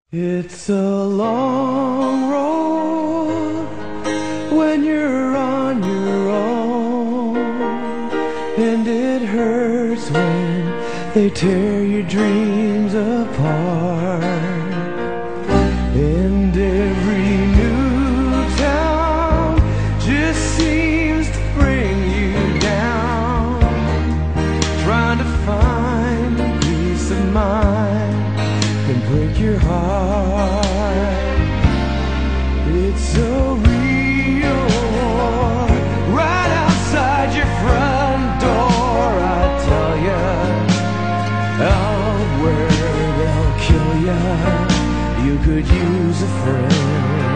It's a long road when you're on your own, and it hurts when they tear your dreams apart. And every new town just seems to bring you down, trying to find peace of mind and break your heart. It's so real, right outside your front door. I tell ya, out where they'll kill ya, you could use a friend.